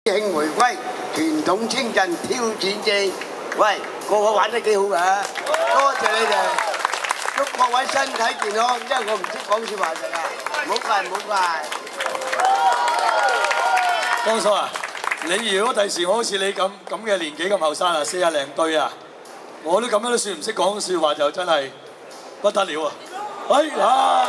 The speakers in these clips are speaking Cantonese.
慶回歸，傳統清陣挑戰戰，喂，個個玩得幾好㗎！多謝你哋，祝各位身體健康，因為我唔識講説話㗎，唔好怪唔好怪。 江叔啊，你如果第時我好似你咁嘅年紀咁後生啊，40零對啊，我都咁樣都算唔識講説話就真係不得了啊！哎呀，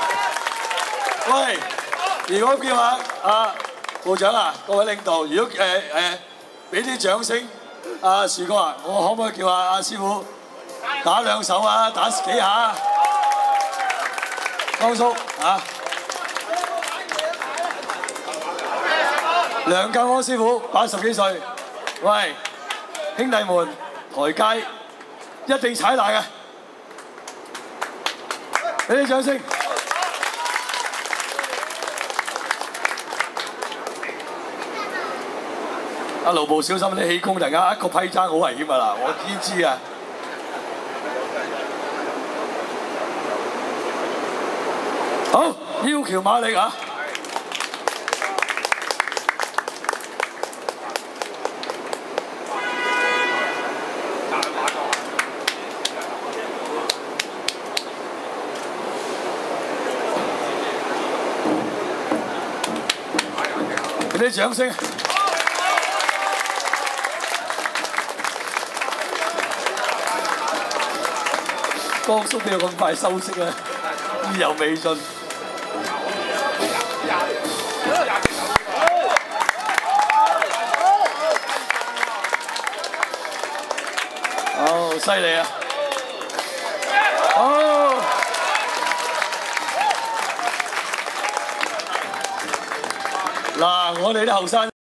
喂，如果叫啊部長啊，各位領導，如果俾啲掌聲，樹哥啊，我可唔可以叫阿師傅打2手啊，打幾下啊？江叔啊！梁教安師傅80幾歲，喂，兄弟們，台階一定踩爛嘅，俾啲掌聲。阿盧部小心啲氣功，突然間一個批踭好危險啊！嗱，我已經知啊。好，腰橋馬力啊！俾啲掌聲。江叔邊有咁快收息啊？意猶未盡。哦，犀利啊！哦，嗱，我哋啲後生。